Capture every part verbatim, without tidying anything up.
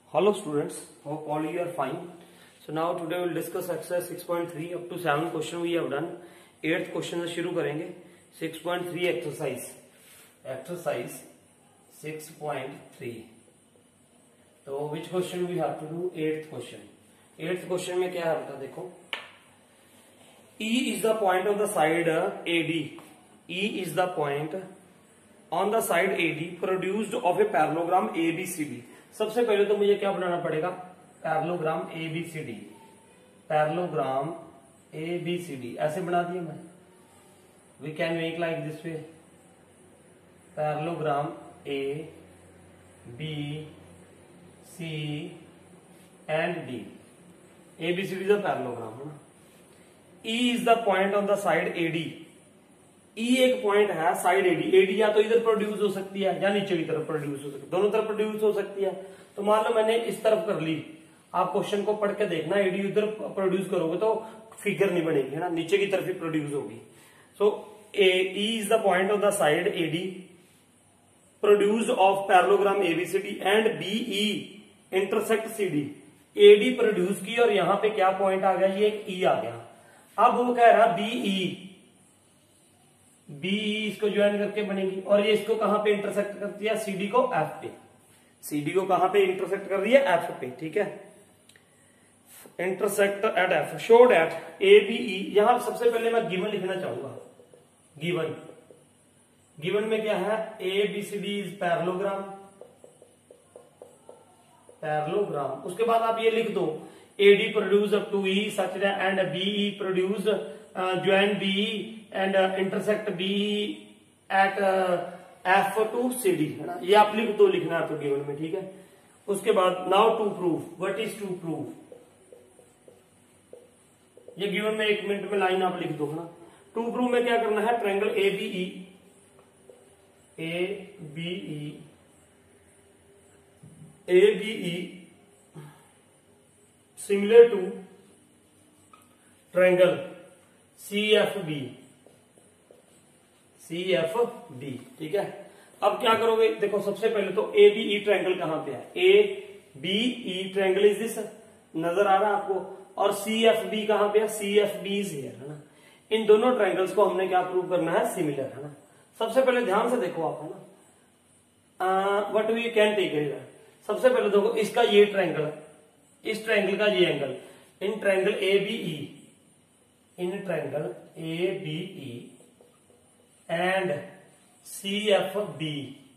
Hello students, hope all you are fine. So now today we will discuss exercise six point three up to seven question we have done. eighth question से शुरू करेंगे. six point three exercise. Exercise six point three. तो which question we have to do? eighth question. eighth question में क्या है बता देखो. E is the point on the side A D. E is the point on the side A D produced of a parallelogram A B C D. सबसे पहले तो मुझे क्या बनाना पड़ेगा? Parallelogram A B C D. Parallelogram A B C D ऐसे बना दिया मैं. We can make like this way. Parallelogram A B C and D. A B C D का पैरेललोग्राम है ना. E is the point on the side A D. E एक पॉइंट है साइड एडी. एडी या तो इधर प्रोड्यूस हो सकती है या नीचे की तरफ प्रोड्यूस हो सकती है. दोनों तरफ प्रोड्यूस हो सकती है. तो मान लो मैंने इस तरफ कर ली. आप क्वेश्चन को पढ़ के देखना. एडी उधर प्रोड्यूस करोगे तो फिगर नहीं बनेगी है ना, नीचे की तरफ ही प्रोड्यूस होगी. So A is the point of the side AD produce of parallelogram ABCD and BE intersect CD. AD produce की और यहां पे क्या पॉइंट आ गया? ये एक ई आ गया. अब वो कह रहा बीई बी इसको ज्वाइन करके बनेगी और ये इसको कहां पे इंटरसेक्ट करती है? सीडी को एफ पे. सीडी को कहां पे इंटरसेक्ट कर रही है? एफ पे. ठीक है, intersect at F. Show that A B E. यहां सबसे पहले मैं गिवन लिखना चाहूंगा. गिवन गिवन में क्या है? A B C D is parallelogram. Parallelogram. उसके बाद आप ये लिख दो AD produce up to E such that and BE produce join BE and intersect B at F to C D है ना. ये आप लिख दो, लिखना है तो गिवन में. ठीक है, उसके बाद now to prove. What is to prove? ये गिवन में एक मिनट में लाइन आप लिख दो है ना. टू प्रूव में क्या करना है? Triangle A B E A B E A B E similar to triangle C F B. C F B. ठीक है, अब क्या करोगे? देखो सबसे पहले तो ए बी ई ट्रायंगल कहां पे है? A B E triangle is this. नजर आ रहा है आपको? और सी एफ बी कहां पे है? C F B is here है ना. इन दोनों ट्रायंगल्स को हमने क्या प्रूव करना है? सिमिलर है ना. सबसे पहले ध्यान से देखो आप है ना. What we can take it. सबसे पहले देखो इसका ये ट्रायंगल, इस ट्रायंगल का ये angle. In triangle A B E in triangle A B E and C F B.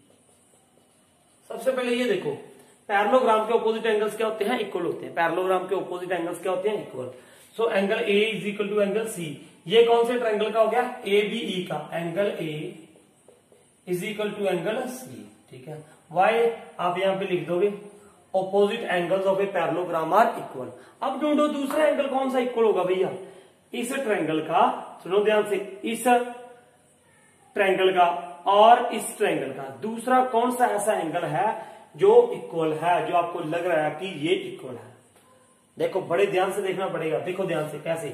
सबसे पहले ये देखो पैरेललोग्राम के ऑपोजिट एंगल्स क्या होते हैं? इक्वल होते हैं. पैरेललोग्राम के ऑपोजिट एंगल्स क्या होते हैं? Equal. So angle A is equal to angle C. ये कौन से ट्रायंगल का हो गया? ए बी ई का. Angle A is equal to angle C. ठीक है, वाई आप यहां पे लिख दोगे opposite angles of a parallelogram are equal. अब ढूंढो दूसरा एंगल कौन सा इक्वल होगा भैया? इस ट्रायंगल का, सुनो ध्यान से, इस ट्रायंगल का और इस ट्रायंगल का दूसरा कौन सा ऐसा एंगल है जो इक्वल है, जो आपको लग रहा है कि ये इक्वल है? देखो बड़े ध्यान से देखना पड़ेगा. देखो ध्यान से कैसे.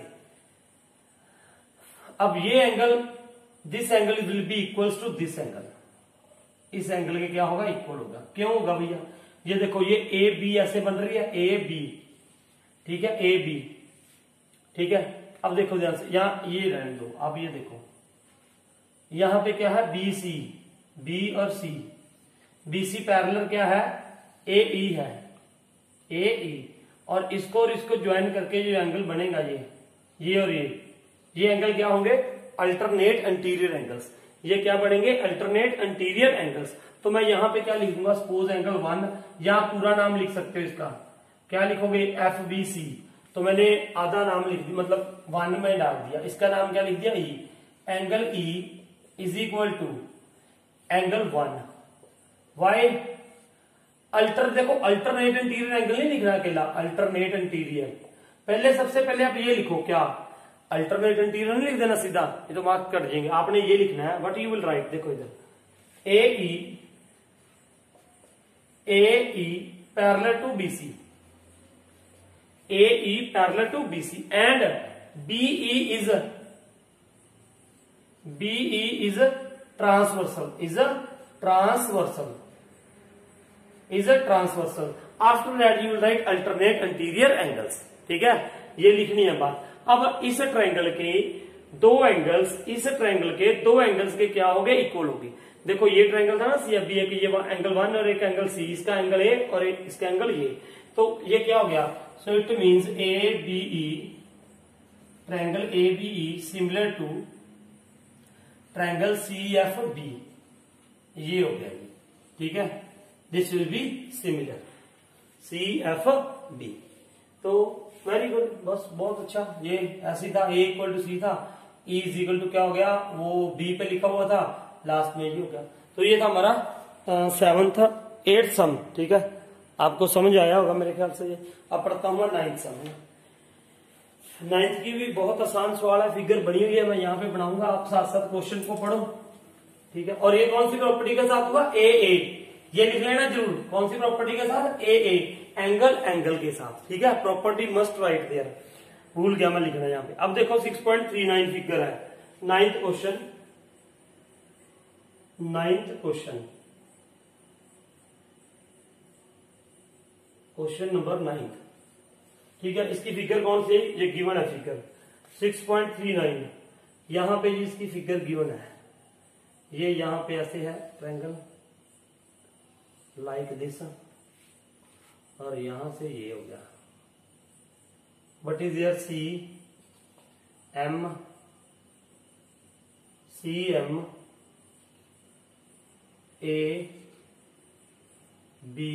अब ये angle, this angle will be equals to this angle. इस एंगल के क्या होगा? इक्वल होगा. क्यों होगा भैया? ये देखो ये ए बी ऐसे बन रही है. A B. ठीक है, ए बी. ठीक है, अब देखो ध्यान से, यहां ये रहने दो. अब ये देखो यहां पे क्या है? बी सी. बी और सी. बी सी पैरेलल क्या है? ए ई है. ए ई. और इसको और इसको ज्वाइन करके जो एंगल बनेगा ये ये और ये ये एंगल क्या होंगे? Alternate interior angles. ये क्या बनेंगे? Alternate interior angles. तो मैं यहां पे क्या लिख दूंगा? सपोज एंगल वन, या पूरा नाम लिख सकते हो इसका. क्या लिखोगे? F B C. तो मैंने आधा नाम लिख दिया, मतलब वन में डाल दिया. इसका नाम क्या लिख दिया? E. Angle E is equal to angle one. Why? Alter देखो अल्टरनेट एंटीरियर एंगल नहीं लिखना अकेला. Alternate interior. पहले सबसे पहले आप ये लिखो. क्या? अल्टरनेट एंटीरियर नहीं लिख देना सीधा, ये तो मार्क कट जाएंगे. आपने ये लिखना है. What you will write? देखो इधर A E A E parallel to B C. A E parallel to B C and B E is B E is transversal is a transversal is a transversal. After that you will write alternate interior angles. ठीक है, ये लिखनी है बात। अब इस triangle के दो एंगल्स, इस ट्रायंगल के दो एंगल्स के क्या हो गए, इक्वल होगी। देखो ये ट्रायंगल था ना सी एफ बी, एक ये एंगल वन और एक एंगल सी, इसका एंगल ए और एक इसका एंगल ये, तो ये क्या हो गया, so it means A B E, triangle A B E similar to triangle C F B, ये हो गया। ठीक है, this will be similar C F B. तो वेरी गुड, बस बहुत अच्छा। ये ऐसी था, ए इक्वल टू सी था, ई इज इक्वल टू क्या हो गया, वो बी पे लिखा हुआ था, लास्ट में ये हो गया। तो ये था हमारा सेवंथ एट्थ सम। ठीक है, आपको समझ आया होगा मेरे ख्याल से। ये अब पढ़ता हूँ नाइन्थ सम। नाइन्थ की भी बहुत आसान सवाल है, फिगर बनी हुई है, मैं यहाँ पे बनाऊंगा, आप साथ साथ क्वेश्चन को पढ़ो। ठीक है, और ये कौन सी प्रॉपर्टी के साथ हुआ, ए ए, ये लिख लेना जरूर, कौन सी प्रॉपर्टी के साथ, ए ए, एंगल एंगल के साथ। ठीक है, प्रॉपर्टी मस्ट राइट देयर, भूल गया मैं लिखना यहाँ पे। अब देखो six point three nine figure है, ninth question, ninth question, question number ninth. ठीक है, इसकी फिगर कौन सी, ये गिवन है figure six point three nine, यहां पे इसकी फिगर गिवन है, ये यहां पे ऐसे है ट्रायंगल लाइक दिस, और यहां से ये हो गया, what is your C M, C M A B,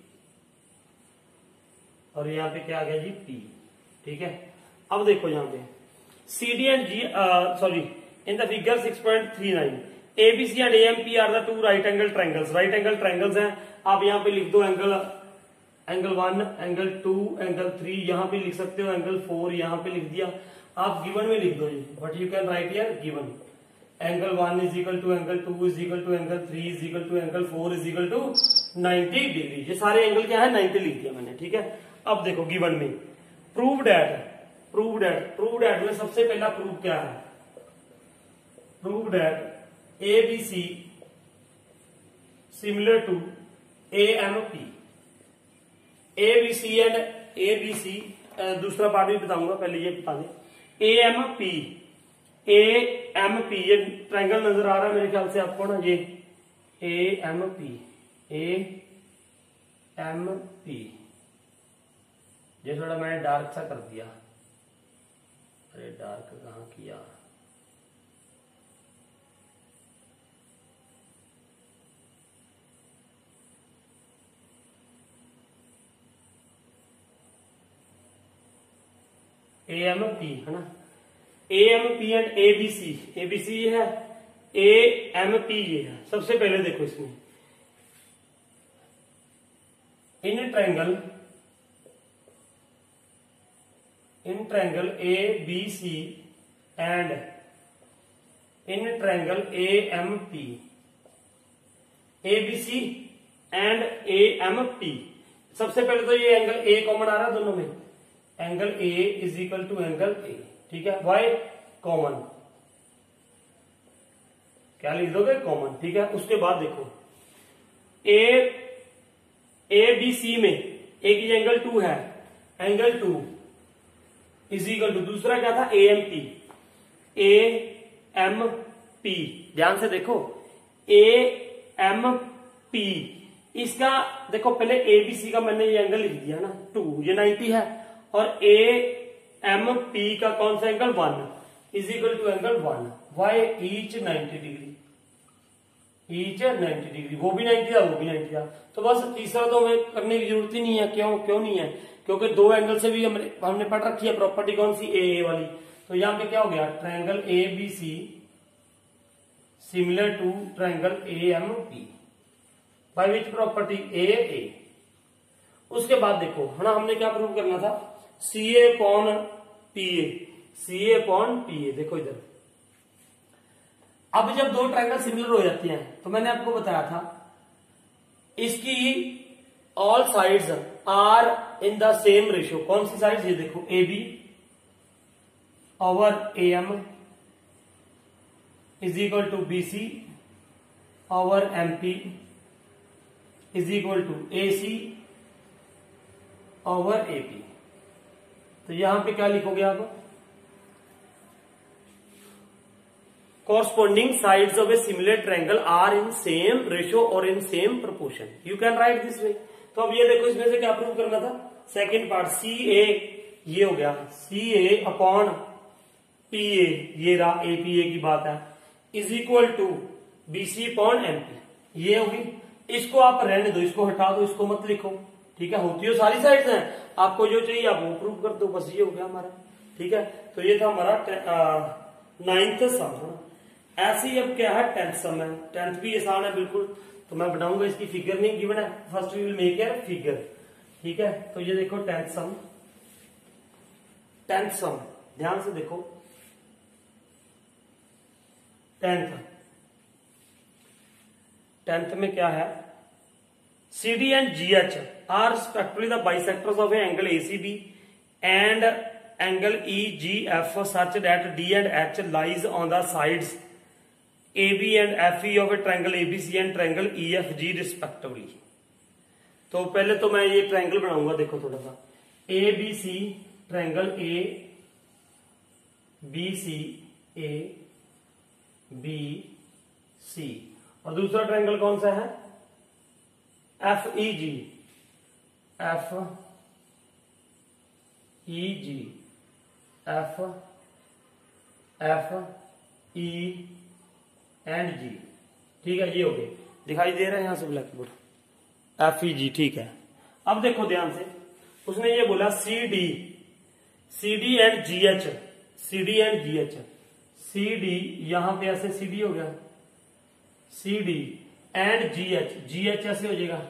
और यहां पे क्या आ गया जी, पी। ठीक है, अब देखो यहां पे C D and G, sorry, in the figure six point three nine, A B C and A M P are the two right angle triangles, right angle triangles हैं। आप यहाँ पे लिख दो angle, angle one, angle two, angle three, यहाँ पे लिख सकते हो एंगल फोर, यहाँ पे लिख दिया। आप गिवन में लिख दो जी, but you can write here given, angle one is equal to angle two is equal to angle three is equal to angle four is equal to ninety degree. ये सारे एंगल क्या है, नाइन्टी लिख दिया मैंने। ठीक है, अब देखो गिवन में prove that, prove that, prove that में सबसे पहला प्रूव क्या है, prove that A B C similar to A M P, A B C and A B C, दूसरा पार्ट भी बताऊंगा, पहले ये बता दें, A M P, A M P, ये ट्रायंगल नजर आ रहा है मेरे ख्याल से आपको ना, ये A M P, A M P, ये थोड़ा मैंने डार्क सा कर दिया, अरे डार्क कहाँ किया, ए एम पी है ना, A M P and A B C, A B C ये है, ए एम पी ये है। सबसे पहले देखो इसमें in triangle, in triangle A B C and in triangle A M P, A B C and A M P, सबसे पहले तो ये एंगल ए कॉमन आ रहा है दोनों में, angle A is equal to angle A. ठीक है, वाई कॉमन, क्या लिख दोगे, कॉमन। ठीक है, उसके बाद देखो ए ए बी सी में एक ही एंगल टू है, angle two is equal to, दूसरा क्या था, A M P, A M P, ध्यान से देखो, ए एम पी, इसका देखो पहले ए बी सी का मैंने ये एंगल लिख दिया ना, टू, ये नाइन्टी है, और ए एम पी का कौन सा angle, one, is equal to angle one, why each ninety degree, each ninety degree, वो भी नाइन्टी था, वो भी नाइन्टी था। तो बस तीसरा तो हमें करने की जरूरत ही नहीं है, क्यों क्यों नहीं है, क्योंकि दो एंगल से भी हमने हमने पढ़ रखी है प्रॉपर्टी कौन सी, ए ए वाली। तो यहां पे क्या हो गया, triangle A B C similar to triangle A M P, by which property, A A. उसके बाद देखो है ना, हमने क्या प्रूव करना था, C A upon P A, C A upon P A. देखो इधर, अब जब दो ट्रायंगल सिमिलर हो जाते हैं तो मैंने आपको बताया था इसकी all sides are in the same ratio. कौन सी साइड्स, ये देखो, A B over A M is equal to B C over M P is equal to A C over A B. तो यहां पे क्या लिखोगे आप, corresponding sides of a similar triangle are in same ratio or in same proportion, you can write this way। तो अब ये देखो इसमें से क्या प्रूव करना था, सेकंड पार्ट सी ए, ये हो गया सी ए अपॉन पी ए, ये रहा ए पी ए की बात है, is equal to B C upon M P, ये होगी। इसको आप रहने दो, इसको हटा दो, इसको मत लिखो, ठीक है। होती हो सारी साइड्स हैं, आपको जो चाहिए आप वो प्रूव कर दो, बस ये हो गया हमारा, ठीक है। तो ये था हमारा नाइन्थ सम। ऐसे ही अब क्या है, टेंथ सम है। टेंथ भी आसान है बिल्कुल, तो मैं बनाऊंगा, इसकी फिगर नहीं गिवन है, first we will make a figure, ठीक है। तो ये देखो टेंथ सम, टेंथ सम ध्यान से देखो, टेंथ टेंथ में क्या है, C D and G H are respectively the bisectors of a angle A C B and angle E G F such that D and H lies on the sides A B and F E of a triangle A B C and triangle E F G respectively. तो पहले तो मैं ये triangle बनाऊंगा, देखो थोड़ा सा, A B C triangle A B C A B C, और दूसरा ट्रायंगल कौन सा है, F E G, F E G, F F E and G, ठीक है। ये हो गए, दिखाई दे रहा है यहां से blackboard, F E G, ठीक है। अब देखो ध्यान से, उसने ये बोला C D, C D and G H, C D and G H, C D यहां पे ऐसे सी डी हो गया, C D and G H, G H ऐसे हो जाएगा,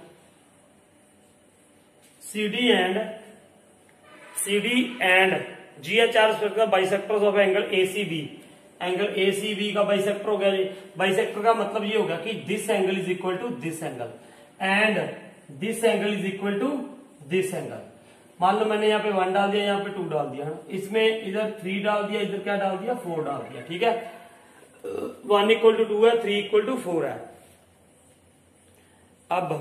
C D and C D and G H are bisectors of angle A C B, angle A C B का bisector हो गया। बाइसेक्टर का मतलब ये होगा कि this angle is equal to this angle and this angle is equal to this angle. मान लो मैंने यहाँ पे वन डाल दिया, यहाँ पे टू डाल दिया, इसमें इधर थ्री डाल दिया, इधर क्या डाल दिया, फोर डाल दिया, ठीक है। वन इक्वल टू टू है, थ्री इक्वल टू फोर है। अब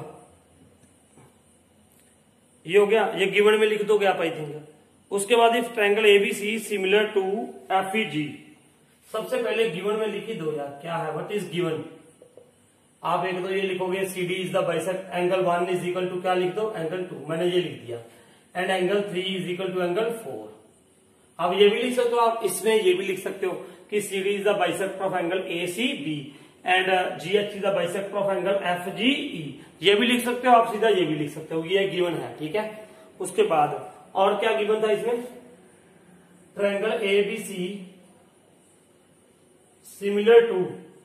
ये हो गया, ये गिवन में लिख दोगे आप आई थिंक। उसके बाद if triangle ABC similar to F E G, सबसे पहले गिवन में लिखी दो यार, क्या है, व्हाट इज गिवन। आप एक तो ये लिखोगे C D is the bisect, angle one is equal to क्या लिख दो, एंगल टू, मैंने ये लिख दिया, and angle three is equal to angle four. आप ये भी लिख सकते हो, आप इसमें ये भी लिख सकते हो कि C D is the bisector of angle A C B and G H is the bisector of angle F G E. ये भी लिख सकते हो आप, सीधा ये भी लिख सकते हो, ये गिवन है, ठीक है। उसके बाद और क्या गिवन था इसमें, triangle A B C similar to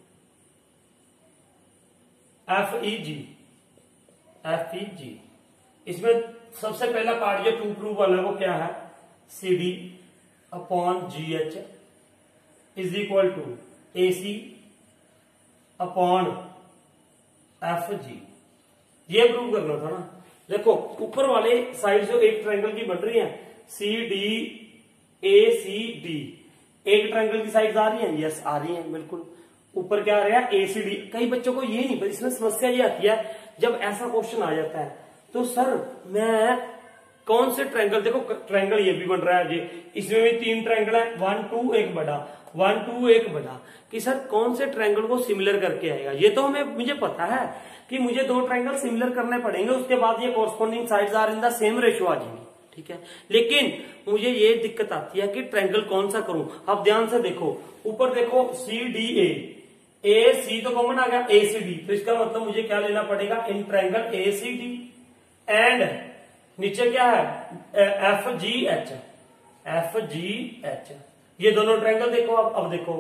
F E G, F E G. इसमें सबसे पहला पार्ट जो टू प्रूव वाला है वो क्या है, C D upon G H is equal to A C upon F G, ये प्रूव करना था ना। देखो ऊपर वाले साइड जो एक ट्रायंगल की बन रही है, C D A C D, एक ट्रायंगल की साइड्स आ रही हैं, यस आ रही हैं बिल्कुल। ऊपर क्या आ रहा है, ए सी डी। कई बच्चों को ये नहीं, पर इसमें समस्या ये आती है जब ऐसा क्वेश्चन आ जाता है, तो सर मैं कौन से ट्रायंगल, देखो ट्रायंगल ये भी बन रहा है जी, इसमें भी तीन ट्रायंगल है, वन टू एक बड़ा, वन टू एक बड़ा, कि सर कौन से ट्रायंगल को सिमिलर करके आएगा। ये तो हमें मुझे पता है कि मुझे दो ट्रायंगल सिमिलर करने पड़ेंगे, उसके बाद ये corresponding sides are in the same ratio आ जाएंगी, ठीक है। लेकिन मुझे ये दिक्कत आती है कि ट्रायंगल कौन सा करूं। अब ध्यान से देखो, ऊपर देखो सी डी ए, ए सी तो कॉमन आ गया, ए सी डी, तो इसका मतलब मुझे क्या लेना पड़ेगा, in triangle A C D and नीचे क्या है, F G H, F G H, ये दोनों ट्रायंगल देखो आप। अब देखो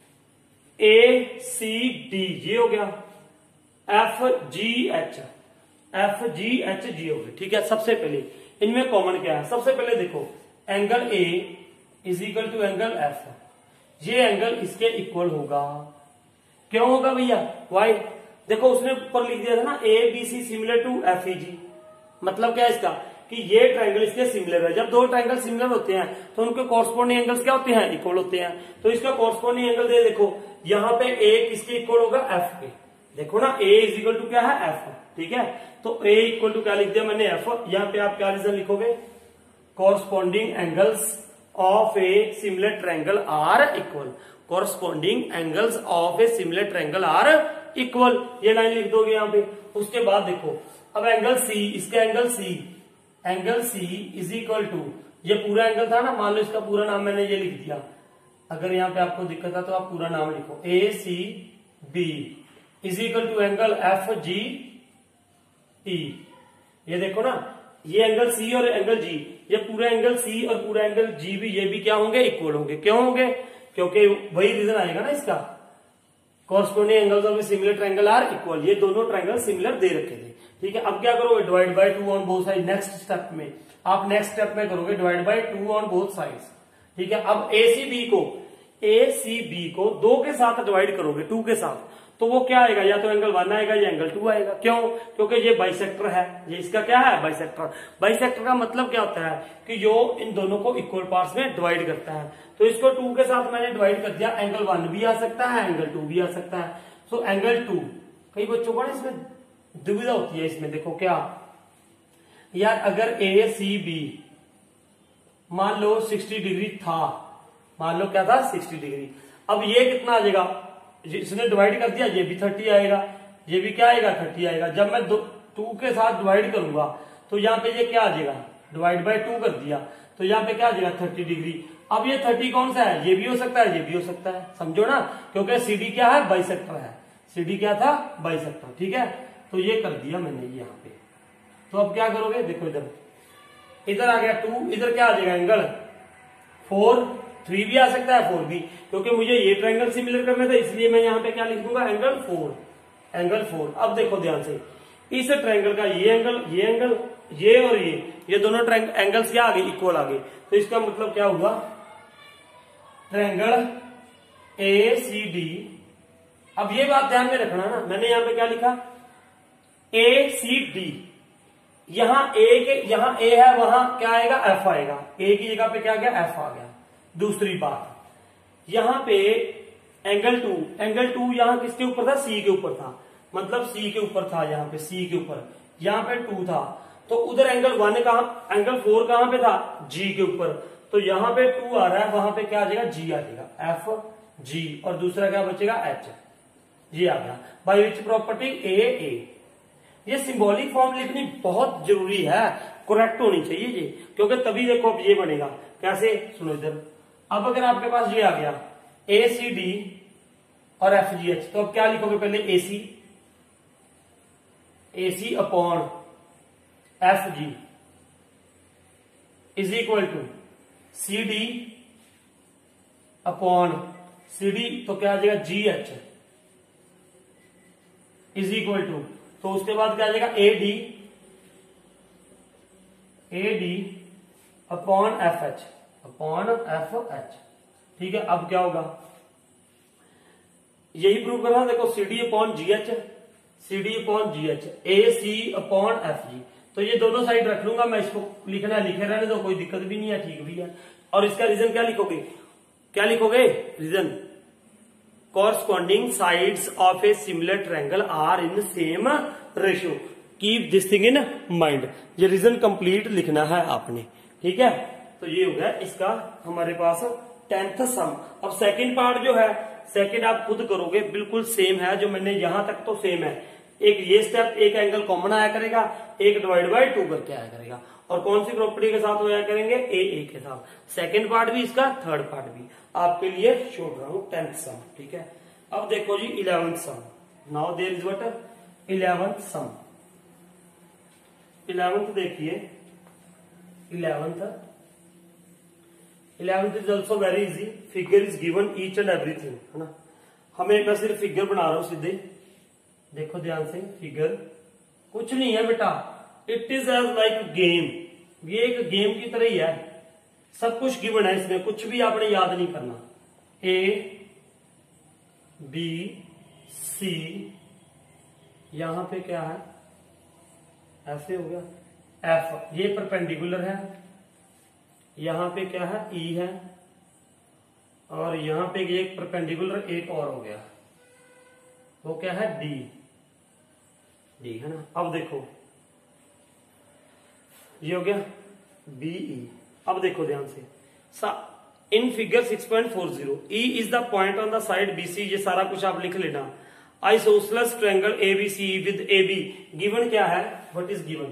ए सी डी ये हो गया, F G H, F G H G हो गया, ठीक है। सबसे पहले इनमें कॉमन क्या है, सबसे पहले देखो angle A is equal to angle F, ये एंगल इसके इक्वल होगा। क्यों होगा भैया, वाई, देखो उसने ऊपर लिख दिया था ना A B C similar to F E G, मतलब क्या है इसका कि ये ट्रायंगल इसके सिमिलर है। जब दो ट्रायंगल सिमिलर होते हैं तो उनके कॉरस्पॉन्डिंग एंगल्स क्या होते हैं, इक्वल होते हैं। तो इसका कॉरस्पॉन्डिंग एंगल दे, देखो यहाँ पे ए किसके इक्वल होगा, एफ के। देखो ना ए इज इक्वल टू क्या है, एफ, ठीक है। तो ए इक्वल टू क्या लिख दिया मैंने एफ, यहाँ पे आप क्या रीजन लिखोगे, corresponding angles of a similar triangle are equal, corresponding angles of a similar triangle are equal, ये लाइन लिख दोगे यहाँ पे। उसके बाद देखो अब एंगल सी, इसका angle C, angle C is equal to, ये पूरा एंगल था ना, मान लो इसका पूरा नाम मैंने ये लिख दिया, अगर यहाँ पे आपको दिक्कत है तो आप पूरा नाम लिखो, A C B is equal to angle F G E. ये देखो ना, ये एंगल सी और एंगल जी, ये पूरा एंगल सी और पूरा एंगल जी भी, ये भी क्या होंगे, इक्वल होंगे। क्यों होंगे, क्योंकि वही रीजन आएगा ना इसका, corresponding angles of a similar triangle are equal, ये दोनों ट्रायंगल सिमिलर दे रखे थे। ठीक है, अब क्या करोगे, divide by two on both side. Next step में आप नेक्स्ट स्टेप में करोगे divide by two on both sides. ठीक है, अब ए सी बी को ए सी बी को दो के साथ डिवाइड करोगे, टू के साथ, तो वो क्या आएगा, या तो एंगल वन आएगा या एंगल टू आएगा। क्यों, क्योंकि ये बाइसेक्टर है, ये इसका क्या है, बाइसेक्टर। बाइसेक्टर का मतलब क्या होता है कि जो इन दोनों को इक्वल पार्ट्स में डिवाइड करता है। तो इसको टू के साथ मैंने डिवाइड कर दिया, एंगल वन भी आ सकता है, एंगल टू भी आ सकता है। सो एंगल टू, कई बच्चों को ना इसमें दुविधा होती है, इसमें देखो क्या यार, अगर ए सी बी मान लो साठ डिग्री था, मान लो क्या था, साठ डिग्री, अब ये कितना आ जाएगा, इसने डिवाइड कर दिया, ये भी तीस आएगा, ये भी क्या आएगा, तीस आएगा। जब मैं दो टू के साथ डिवाइड करूंगा तो यहाँ पे ये क्या आ जाएगा, डिवाइड बाय टू कर दिया, तो यहाँ पे क्या आ जाएगा, तीस डिग्री। अब ये तीस कौन सा है, ये भी हो सकता है, ये भी हो सकता है, समझो ना, क्योंकि सीडी क्या है, बाइसेक्टर है, सीडी क्या था, बाइसेक्टर। ठीक है, तो ये कर दिया मैंने यहाँ पे। तो अब क्या करोगे, देखो इधर इधर आ गया टू, इधर क्या आ जाएगा, एंगल फोर, थ्री भी आ सकता है, फोर भी, क्योंकि मुझे ये ट्रायंगल सिमिलर करना था, इसलिए मैं यहाँ पे क्या लिख दूंगा, एंगल फोर, एंगल फोर। अब देखो ध्यान से, इस ट्रायंगल का ये एंगल, ये एंगल, ये और ये ये दोनों एंगल्स क्या आ गए, इक्वल आ गए। तो इसका मतलब क्या हुआ, ट्रायंगल ए सी डी। अब ये बात ध्यान में रखना ना, मैंने यहाँ पे क्या लिखा, ए सी डी, यहां ए के, यहां ए है, वहां क्या आएगा, एफ आएगा, ए की जगह पे क्या आ गया, एफ आ गया। दूसरी बात, यहां पे एंगल टू, एंगल टू यहां किसके ऊपर था, सी के ऊपर था, मतलब सी के ऊपर था, यहां पे सी के ऊपर, यहां पे टू था, तो उधर एंगल वन कहां, एंगल फोर कहां पे था, जी के ऊपर, तो यहां पे टू आ रहा है, वहां पे क्या आ जाएगा, जी आ जाएगा, एफ जी, और दूसरा क्या बचेगा, एच, जी आ गया। By which property, A A. ये सिंबॉलिक फॉर्म लिखनी बहुत जरूरी है, करेक्ट होनी चाहिए ये, क्योंकि तभी देखो अब ये बनेगा कैसे, सुनो इधर। अब अगर आपके पास ये आ गया ए सी डी और एफ जी एच, तो अब क्या लिखोगे, पहले A C, A C upon F G is equal to C D upon C D, तो क्या आ जाएगा, G H is equal to, तो उसके बाद क्या आ जाएगा, A D, A D upon F H, upon F H. ठीक है, अब क्या होगा, यही प्रूव करना, देखो C D upon G H, C D upon G H, A C upon F G, तो ये दोनों साइड रख लूंगा मैं, इसको लिखना है लिखे रहने दो, कोई दिक्कत भी नहीं है, ठीक भी है। और इसका रीजन क्या लिखोगे, क्या लिखोगे, reason, corresponding sides of a similar triangle are in same ratio, keep this thing in mind। ये रीजन कंप्लीट लिखना है आपने, ठीक है। तो ये हो गया इसका हमारे पास टेंथ सम। अब सेकंड पार्ट जो है, सेकंड आप खुद करोगे, बिल्कुल सेम है, जो मैंने यहां तक तो सेम है, एक ये स्टेप, एक एंगल कॉमन आया करेगा, एक डिवाइड बाय टू करके आया करेगा, और कौन सी प्रॉपर्टी के साथ होया करेंगे, ए ए के साथ। सेकंड पार्ट भी इसका, थर्ड पार्ट भी आपके लिए छोड़ रहा हूं, टेंथ सम। ठीक है, अब देखो जी eleventh sum. Now there is what, eleventh sum. Eleventh देखिए, eleventh eleventh is also very easy. Figure is given each and everything, है ना। हमें मैं सिर्फ फिगर बना रहा हूं सीधे, देखो ध्यान से, फिगर कुछ नहीं है बेटा, it is as like game, ये एक गेम की तरह ही है, सब कुछ गिवन है इसमें, कुछ भी आपने याद नहीं करना। ए बी सी, यहां पे क्या है, ऐसे हो गया, एफ, ये परपेंडिकुलर है, यहां पे क्या है, ई है, और यहां पे एक परपेंडिकुलर एक और हो गया, वो क्या है, डी। डी, है ना। अब देखो ये हो गया बीई। अब देखो ध्यान से, in figure six point four zero E is the point on the side BC, ये सारा कुछ आप लिख लेना। Isosceles triangle ABC with AB given क्या है, what is given,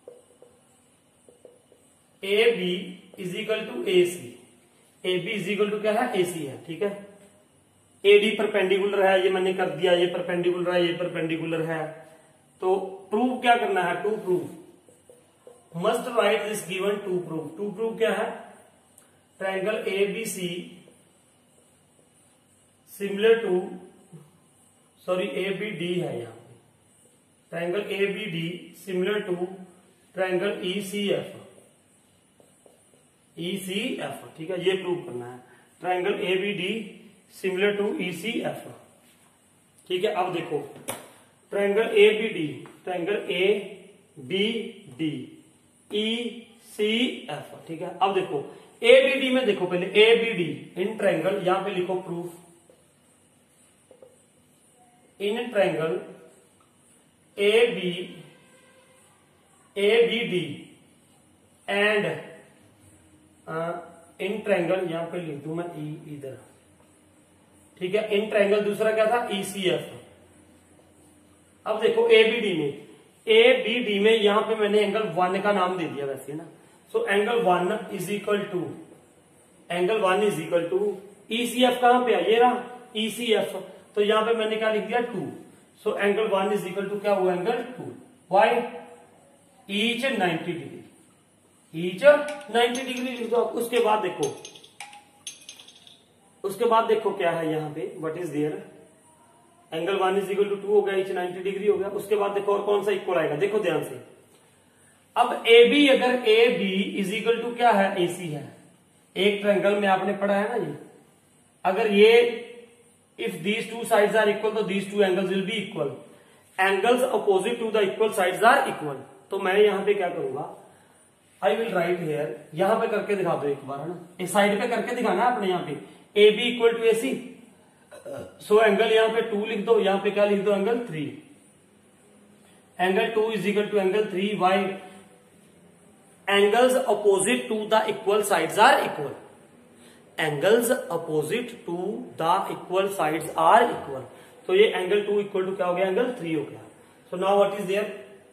A B is equal to A C, A B is equal to क्या है, ए सी है, ठीक है। ए डी परपेंडिकुलर है, ये मैंने कर दिया, ये परपेंडिकुलर है, ये परपेंडिकुलर है। तो प्रूव क्या करना है, to prove must write this given to prove. To prove क्या है, triangle A B C similar to, sorry A B D है यहाँ पे, triangle A B D similar to triangle E C F, E C F, ठीक है, ये prove करना है। Triangle A B D similar to E C F, ठीक है। अब देखो triangle A B D, triangle A B D E C F, ठीक है। अब देखो ए बी डी में देखो पहले A B D in triangle, यहां पे लिखो proof, in triangle A B A B D and in triangle, यहां पे लिख दूं मैं ई इधर, ठीक है। इन ट्रायंगल दूसरा क्या था, ई सी एफ। अब देखो ए बी डी में, ए बी डी में यहां पे मैंने एंगल वन का नाम दे दिया वैसे ना, so angle one is equal to, angle one is equal to E C F, कहां पे है, ये रहा ई सी एफ, तो यहां पे मैंने क्या लिख दिया, two. So angle one is equal to क्या हुआ, angle two, why each ninety degree, each ninety degree लिख दो। उसके बाद देखो, उसके बाद देखो क्या है यहाँ पे, what is there, angle one is equal to two हो गया, ईच नाइन्टी डिग्री हो गया। उसके बाद देखो और कौन सा इक्वल आएगा, देखो ध्यान से। अब ए बी, अगर A B is equal to क्या है, ए सी है, एक ट्रायंगल में आपने पढ़ा है ना ये, अगर ये if these two sides are equal तो these two angles will be equal, angles opposite to the equal sides are equal. तो मैं यहां पे क्या करूंगा, आई विल राइट हेयर, यहां पे करके दिखा दो एक बार, है ना, इस साइड पे करके दिखाना है अपने, यहाँ पे A B equal to A C, so angle यहां पे टू लिख दो, यहां पे क्या लिख दो, angle three, angle two is equal to angle three, why angles opposite to the equal sides are equal, angles opposite to the equal sides are equal. तो ये एंगल टू इक्वल टू क्या हो गया, एंगल थ्री हो गया। So now what is there,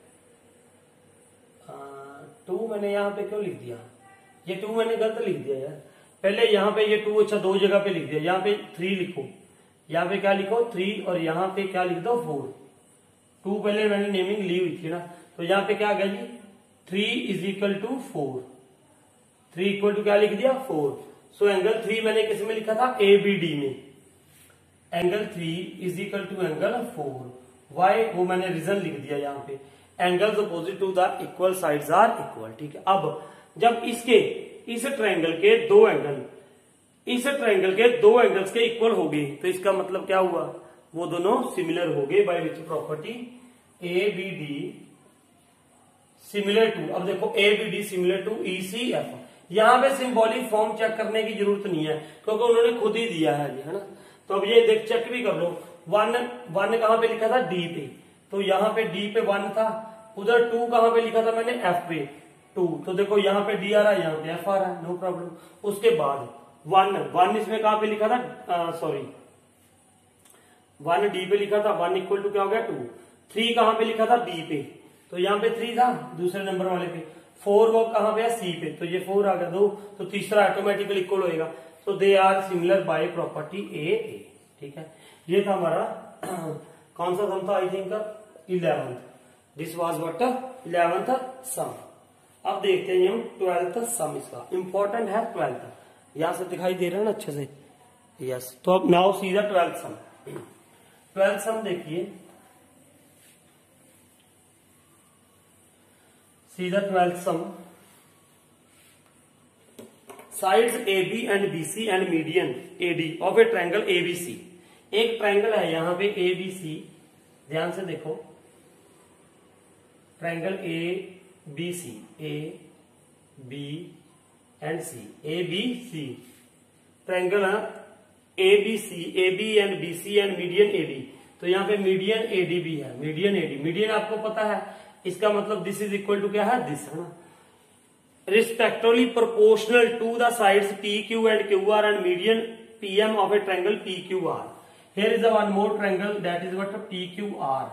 two मैंने यहां पे क्यों लिख दिया, ये टू मैंने गलत लिख दिया यार, पहले यहां पे ये टू, अच्छा दो जगह पे लिख दिया, यहां पे थ्री लिखो, यहां पे क्या लिखो थ्री, और यहां पे क्या लिख दो फोर। टू पहले मैंने नेमिंग ली हुई थी ना, तो यहां पे क्या आ गया जी, three is equal to four, three equal to क्या लिख दिया, फोर। सो एंगल थ्री मैंने किस में लिखा था, ए बी डी में, angle three is equal to angle four, why वो मैंने रीजन लिख दिया यहाँ पे, angles opposite to the equal sides are equal, ठीक है। अब जब इसके इस ट्रायंगल के दो एंगल, इस ट्रायंगल के दो एंगल्स के इक्वल हो गए, तो इसका मतलब क्या हुआ, वो दोनों सिमिलर हो गए by which property, A B D similar to, अब देखो A B D similar to E C F. यहां पे सिंबॉलिक फॉर्म चेक करने की जरूरत नहीं है, क्योंकि उन्होंने खुद ही दिया है, है ना। तो अब ये देख चेक भी कर लो, वन वन कहां पे लिखा था, डी पे, तो यहाँ पे डी पे वन था, उधर टू कहां पे लिखा था मैंने, एफ पे टू, तो देखो यहाँ पे डी आ रहा है, यहाँ पे एफ आ रहा है, नो प्रॉब्लम। उसके बाद वन वन इसमें कहां पे लिखा था, सॉरी वन डी पे लिखा था, वन इक्वल टू क्या हो गया, टू। थ्री कहां पे लिखा था, बी पे, तो यहाँ पे थ्री था दूसरे नंबर वाले पे, फोर वो कहां पे है, सी पे, तो ये फोर आ गया दो, तो तीसरा ऑटोमेटिकली इक्वल होएगा। So they are similar by property A A, ठीक है। ये था हमारा कौन सा सम था, I think eleventh, this was what eleventh sum. अब देखते हैं हम ट्वेल्थ सम, इसका इंपॉर्टेंट है ट्वेल्थ, यहां से दिखाई दे रहा है ना अच्छे से, यस। तो अब now see the twelfth sum. Twelfth sum देखिए, see the twelfth sum, sides A B and B C and median A D of a triangle A B C. एक ट्रायंगल है यहां पे ए बी सी, ध्यान से देखो, triangle A B C, A B and C, A B C triangle है A B C, A B and B C and median A D. तो यहाँ पे मीडियन एडी भी है, मीडियन एडी, मीडियन आपको पता है, इसका मतलब दिस इज इक्वल टू क्या है, दिस है ना, respectively proportional to the sides P Q and Q R and median PM of a triangle P Q R. Here is one more triangle that is what, P Q R,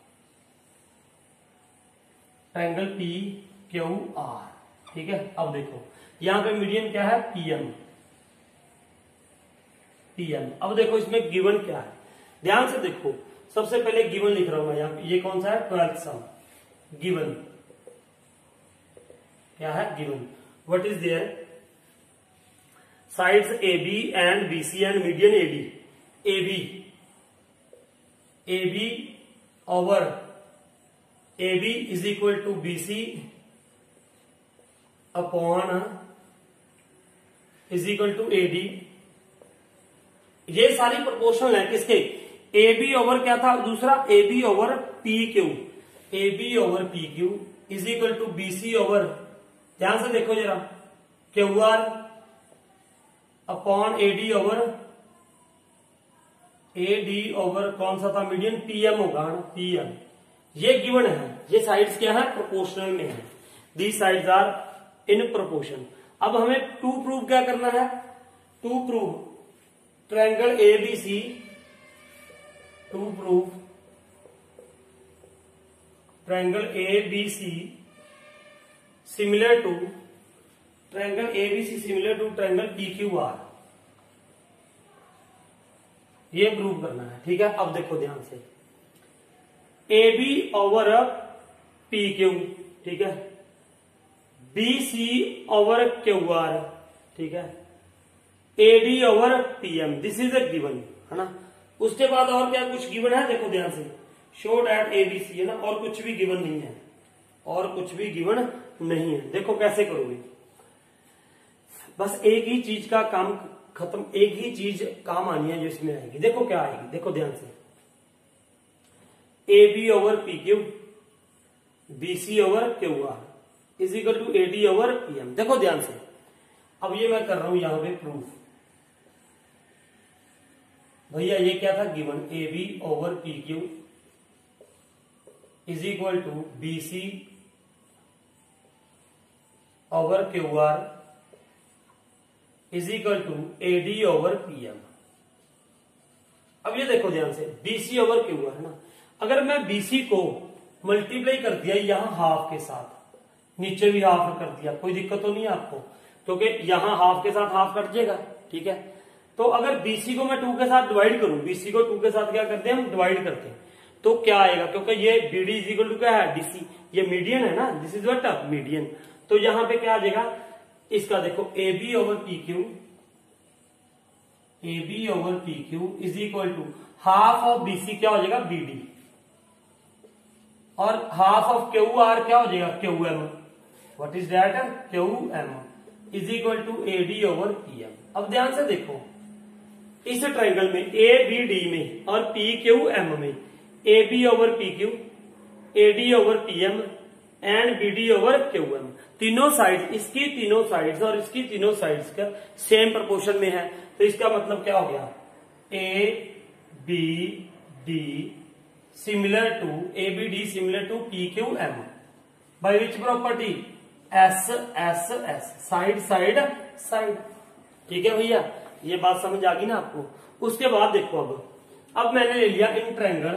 triangle P Q R, ठीक है। अब देखो यहां पे median क्या है, PM, PM. अब देखो इसमें गिवन क्या है, ध्यान से देखो, सबसे पहले गिवन लिख रहा हूं मैं यहां, ये कौन सा है, ट्वेल्थ सम, गिवन क्या है, given what is there, sides A B and B C and median A D, A B, A B over A B is equal to B C upon is equal to A D. ये सारी proportional है किसके, ए B over क्या था दूसरा, A B over P Q, A B over P Q is equal to B C over, ध्यान से देखो जरा, Q R upon A D over, A D over कौन सा था, मीडियन, पीएम होगा ना, पीएम। ये गिवन है, ये साइड्स क्या है, प्रोपोर्शनल में है, these sides are in proportion. अब हमें टू प्रूव क्या करना है, to prove triangle A B C, to prove triangle A B C similar to triangle A B C similar to triangle P Q R, ये prove करना है, ठीक है। अब देखो ध्यान से, A B over P Q, ठीक है, B C over Q R, ठीक है, A D over PM, this is a given, है ना। उसके बाद और क्या कुछ गिवन है, देखो ध्यान से, show that A B C, है ना, और कुछ भी गिवन नहीं है, और कुछ भी गिवन नहीं है। देखो कैसे करोगे, बस एक ही चीज का काम खत्म, एक ही चीज काम आनी है जो इसमें आएगी। देखो क्या आएगी, देखो ध्यान से, A B over P Q, B C over Q R is equal to A D over PM. देखो ध्यान से, अब ये मैं कर रहा हूं यहां पे प्रूफ, भैया ये क्या था, given, A B over P Q is equal to B C over Q R is equal to A D over PM. अब ये देखो ध्यान से, बीसी ओवर क्यू आर है ना, अगर मैं बीसी को मल्टीप्लाई कर दिया यहां हाफ के साथ, नीचे भी हाफ कर दिया, कोई दिक्कत तो नहीं है आपको, क्योंकि तो यहां हाफ के साथ हाफ कट जाएगा, ठीक है। तो अगर बीसी को मैं टू के साथ डिवाइड करूं, बीसी को टू के साथ क्या करते हैं हम, डिवाइड करते हैं, तो क्या आएगा, क्योंकि ये बीडी इज इक्वल टू क्या है, डीसी, ये मीडियन है ना, दिस इज व्हाट, मीडियन। तो यहां पे क्या आ जाएगा इसका, देखो A B over P Q, A B over P Q is equal to half of BC क्या हो जाएगा, बीडी, और हाफ ऑफ क्यू आर क्या हो जाएगा, Q M, what is that, Q M is equal to A D over P M. अब ध्यान से देखो, इस ट्राइंगल में ए बी डी में और पी क्यू एम में, A B over P Q, A D over P M and B D over Q M, तीनों साइड्स, इसकी तीनों साइड्स और इसकी तीनों साइड्स का सेम प्रोपोर्शन में है। तो इसका मतलब क्या हो गया, A B D similar to, A B D similar to P Q M by which property, S S S, side side side, ठीक है भैया, ये बात समझ आ गई ना आपको। उसके बाद देखो, अब अब मैंने ले लिया in triangle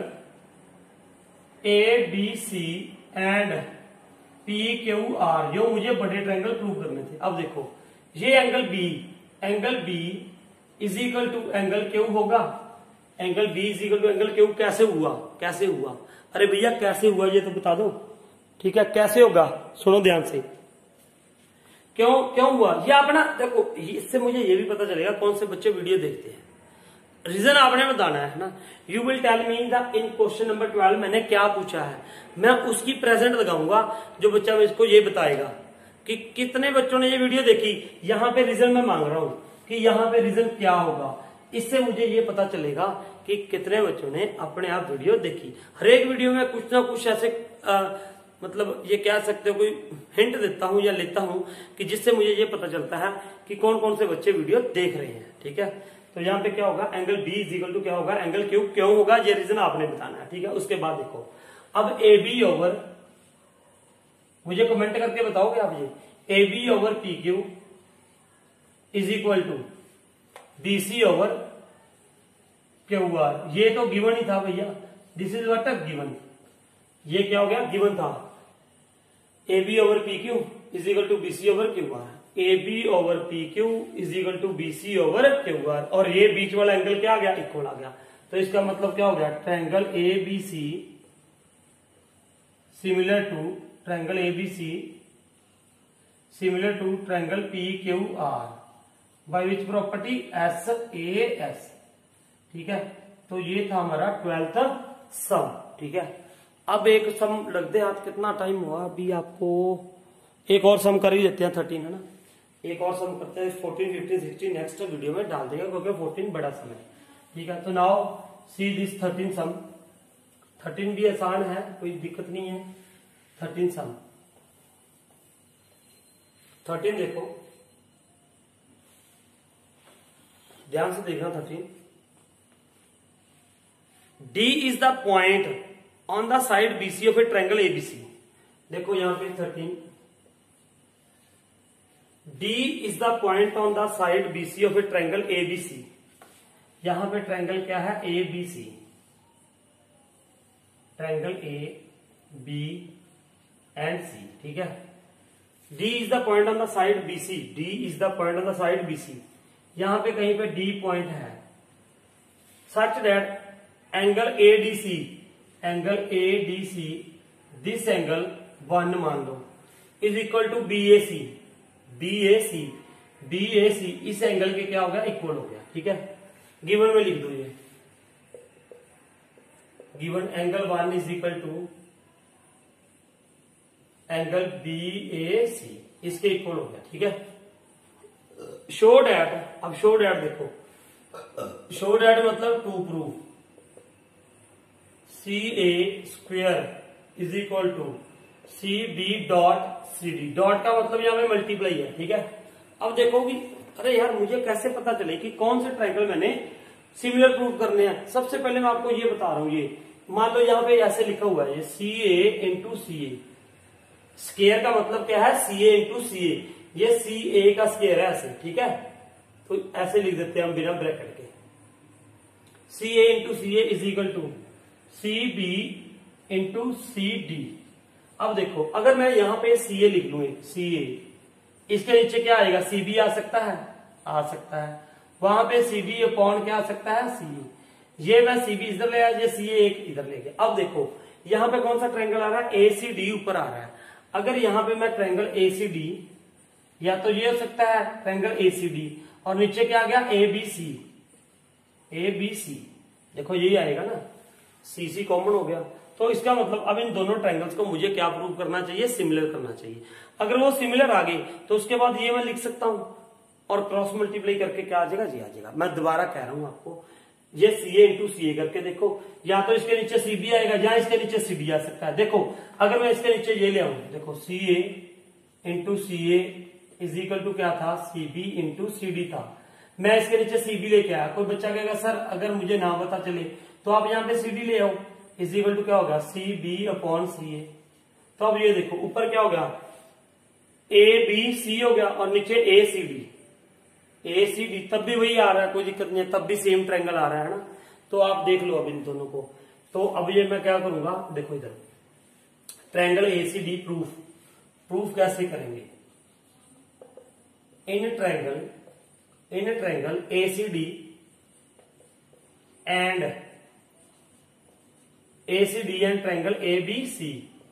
A B C and P Q R, जो मुझे बड़े ट्रायंगल प्रूव करने थे। अब देखो, ये angle B, angle B is equal to angle Q होगा, angle B is equal to angle Q, कैसे हुआ, कैसे हुआ, अरे भैया कैसे हुआ ये तो बता दो, ठीक है, कैसे होगा, सुनो ध्यान से, क्यों क्यों हुआ ये अपना देखो, इससे मुझे ये भी पता चलेगा कौन से बच्चे वीडियो देखते हैं, रीजन आपने बताना है ना। You will tell me the in question number twelve मैंने क्या पूछा है, मैं उसकी प्रेजेंट लगाऊंगा, जो बच्चा इसको ये बताएगा कि कितने बच्चों ने ये वीडियो देखी, यहाँ पे रीजन मैं मांग रहा हूं कि यहाँ पे रीजन क्या होगा, इससे मुझे ये पता चलेगा कि कितने बच्चों ने अपने आप वीडियो देखी। हर एक वीडियो में कुछ ना कुछ ऐसे आ, मतलब ये कह सकते हो कोई हिंट देता हूं या लेता हूं कि जिससे मुझे ये पता चलता है कि कौन कौन से बच्चे वीडियो देख रहे हैं, ठीक है। तो यहाँ पे क्या होगा, angle B is equal to क्या होगा, एंगल क्यू। क्यों होगा ये रीजन आपने बताना है, ठीक है। उसके बाद देखो अब ए बी ओवर, मुझे कमेंट करके बताओगे आप, ये A B over P Q is equal to B C over Q R. ये तो गिवन ही था भैया, दिस इज व्हाट गिवन। ये क्या हो गया, गिवन था। A B over P Q is equal to B C over Q R. A B over P Q is equal to B C over Q R. और ये बीच वाला angle क्या आ गया, इक्वल आ गया। तो इसका मतलब क्या हो गया, triangle A B C similar to triangle A B C similar to triangle P Q R by which property, S A S. ठीक है, तो ये था हमारा ट्वेल्थ सम। ठीक है, अब एक सम लग दे हाथ, कितना टाइम हुआ अभी आपको, एक और सम कर ही देते हैं, थर्टीन है ना, एक और सम करते हैं, fourteen fifteen sixteen next video में डाल देगा क्योंकि फोर्टीन बड़ा सम है। ठीक है, तो now see this thirteen sum. Thirteen भी आसान है, कोई दिक्कत नहीं है। थर्टीन सम, थर्टीन देखो ध्यान से देखना। Thirteen, D is the point on the side BC of a triangle ABC. देखो यहां पे thirteen, D is the point on the side BC of a triangle ABC. यहां पे ट्रायंगल क्या है, A B C, triangle A B and C. ठीक है, D is the point on the side BC, D is the point on the side BC. यहां पे कहीं पे डी पॉइंट है, such that angle A D C, angle A D C, this angle one मान लो, is equal to B A C, B A C, B A C इस angle के क्या हो गया, इक्वल हो गया। ठीक है, गिवन में लिख दो ये, given angle one is equal to angle B A C, इसके इक्वल हो गया। ठीक है, शो डैट, अब शो डैट देखो, शो डैट मतलब to prove C A square is equal to C B dot C D. Dot का मतलब यहां पे मल्टीप्लाई है। ठीक है, अब देखो कि अरे यार मुझे कैसे पता चले कि कौन से ट्रायंगल मैंने सिमिलर प्रूव करने हैं। सबसे पहले मैं आपको ये बता रहा हूं, ये मान लो यहां पे ऐसे लिखा हुआ है, सी A into C A. Square का मतलब क्या है, सी ए इंटू सी ए। ये सी ए का स्केयर है ऐसे। ठीक है, तो ऐसे लिख देते हैं हम बिना ब्रैकेट के, C A into C A is equal to C B into C D. अब देखो अगर मैं यहां पे सी ए लिख लू, सी ए, इसके नीचे क्या आएगा, सी बी आ सकता है, आ सकता है। वहां पे सी बी अपॉन क्या आ सकता है, सी ए। ये मैं सी बी इधर ले आया, ये सी ए एक इधर ले गया। अब देखो यहां पे कौन सा ट्रायंगल आ रहा है, ए सी डी ऊपर आ रहा है। अगर यहां पे मैं ट्रायंगल ए सी डी, या तो ये हो सकता है ट्रायंगल ए सी डी, और नीचे क्या आ गया, A B C, A B C. देखो यही आएगा ना, सी सी कॉमन हो गया। तो इसका मतलब अब इन दोनों ट्रायंगल्स को मुझे क्या प्रूव करना चाहिए, सिमिलर करना चाहिए। अगर वो सिमिलर आ गई तो उसके बाद ये मैं लिख सकता हूं, और क्रॉस मल्टीप्लाई करके क्या आ जाएगा, जी आ जाएगा। मैं दोबारा कह रहा हूं आपको, ये सी ए इंटू सी ए करके देखो, या तो इसके नीचे सी बी आएगा, या इसके नीचे सी डी आ सकता है। देखो अगर मैं इसके नीचे ये ले आऊं, देखो C A into C A is equal to क्या था, C B into C D था। मैं इसके नीचे सी बी लेके आया, कोई बच्चा कहेगा सर अगर मुझे ना पता चले तो आप यहाँ पे सी डी ले आओ, इज इक्वल टू क्या होगा, सी बी अपॉन सी ए। तो अब ये देखो ऊपर क्या हो गया, ए बी सी हो गया, और नीचे ए C D, A C D तब भी वही आ रहा है, कोई दिक्कत नहीं है, तब भी सेम ट्रायंगल आ रहा है ना। तो आप देख लो अब इन दोनों को। तो अब ये मैं क्या करूंगा, देखो इधर triangle A C D proof, proof कैसे करेंगे, in triangle in triangle A C D and A C D and triangle A B C,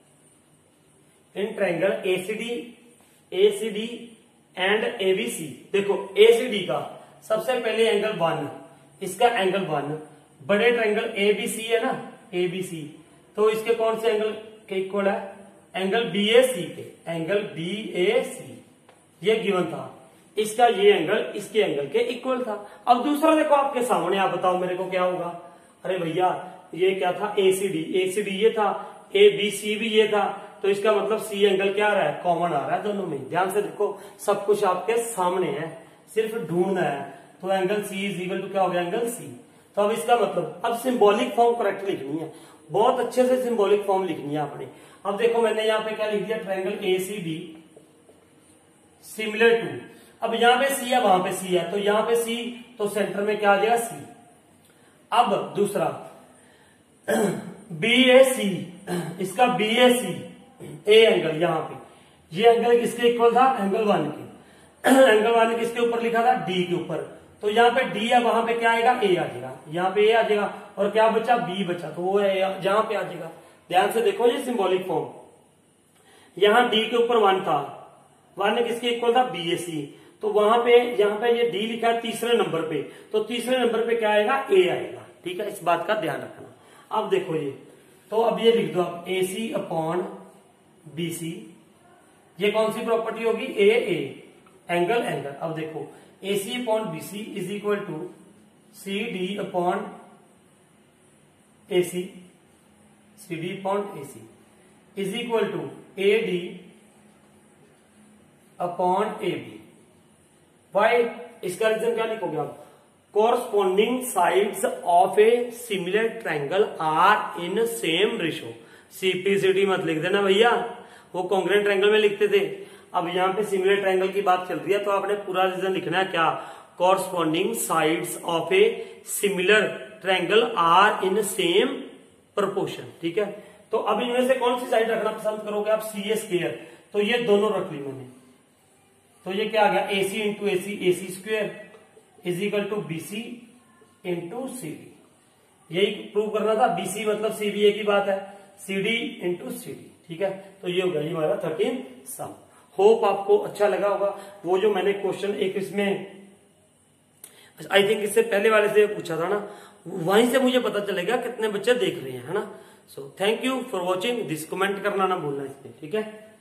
in triangle A C D A C D and A B C. देखो A C D का सबसे पहले angle one, इसका angle one, बड़े triangle A B C है ना, A B C, तो इसके कौन से एंगल के इक्वल है, एंगल बी ए सी के, एंगल बी ए सी ये गिवन था। इसका ये एंगल इसके एंगल के इक्वल था। अब दूसरा देखो आपके सामने, आप बताओ मेरे को क्या होगा, अरे भैया ये क्या था, ए C D, A C D ये था, ए बी सी भी ये था, तो इसका मतलब सी एंगल क्या आ रहा है, कॉमन आ रहा है दोनों में। ध्यान से देखो सब कुछ आपके सामने है, सिर्फ ढूंढना है। तो angle C is equal to क्या हो गया, एंगल सी। तो अब इसका मतलब अब सिंबॉलिक फॉर्म करेक्ट लिखनी है, बहुत अच्छे से सिंबॉलिक फॉर्म लिखनी है आपने। अब देखो मैंने यहाँ पे क्या लिख दिया, triangle A C D similar to, अब यहाँ पे सी है वहां पे सी है, तो यहाँ पे सी तो सेंटर में क्या आ जाएगा, सी। अब दूसरा बी ए सी, इसका B A C A angle, यहाँ पे ये एंगल किसके इक्वल था, एंगल वन के। एंगल वन किसके ऊपर लिखा था, डी के ऊपर, तो यहाँ पे डी है वहां पे क्या आएगा, ए आ जाएगा, यहाँ पे ए आ जाएगा, और क्या बचा, बी बचा, तो वो है जहां पे आ जाएगा। ध्यान से देखो ये सिंबॉलिक फॉर्म, यहाँ डी के ऊपर वन था, वन किसके इक्वल था, बी ए सी, तो वहां पे यहाँ पे ये डी लिखा है तीसरे नंबर पे, तो तीसरे नंबर पे क्या आएगा, ए आएगा। ठीक है, इस बात का ध्यान रखना। अब देखो ये, तो अब ये लिख दो आप, ए सी अपॉन बी सी, ये कौन सी प्रॉपर्टी होगी, ए ए, एंगल एंगल। अब देखो A C upon B C is equal to C D upon A C, C D upon A C is equal to A D upon A B. Why, इसका reason क्या लिखोगे आप, corresponding sides of a similar triangle are in same ratio। CPCT मत लिख देना भैया, वो congruent triangle में लिखते थे। अब यहाँ पे सिमिलर ट्रायंगल की बात चल रही है, तो आपने पूरा रीजन लिखना है क्या, corresponding sides of a similar triangle are in same proportion। ठीक है, तो अब इनमें से कौन सी साइड रखना पसंद करोगे आप, सी ए स्क्वायर, तो ये दोनों रख ली मैंने, तो ये क्या आ गया, A C into A C, A C square is equal to B C into C D. यही प्रूव करना था, बी सी मतलब सी बी ए की बात है, C D into C D. ठीक है, तो ये होगा ये हमारा थर्टीन सम। होप आपको अच्छा लगा होगा। वो जो मैंने क्वेश्चन एक इसमें आई थिंक इससे पहले वाले से पूछा था ना, वहीं से मुझे पता चलेगा कितने बच्चे देख रहे हैं, है ना। So thank you for watching this, comment करना ना भूलना इसमें। ठीक है।